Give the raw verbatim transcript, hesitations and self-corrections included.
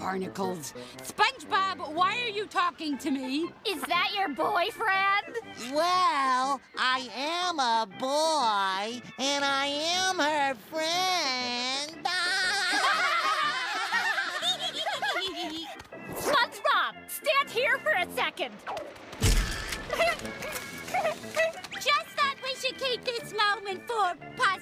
barnacles. SpongeBob, why are you talking to me? Is that your boyfriend? Well, I am a boy, and I am her friend. SpongeBob, stand here for a second. Just thought we should keep this moment for